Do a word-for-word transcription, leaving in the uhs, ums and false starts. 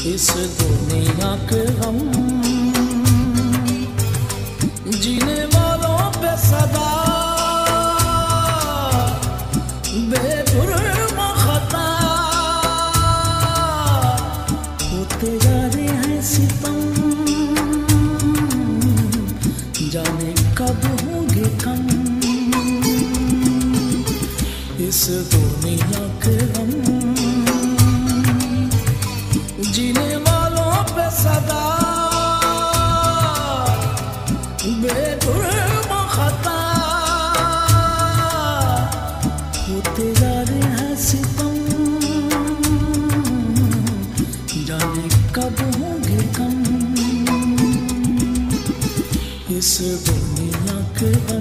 इस दुनिया के गम जीने वालों पे सदा बेजुर्म खता होते जा रहे हैं सितम, जाने कब होंगे कम। इस दुनिया के गम जीने वालों पे सदा बेजुर्म खता होते जा रहे हैं सितम, जाने कब होंगे कम। इस दुनिया के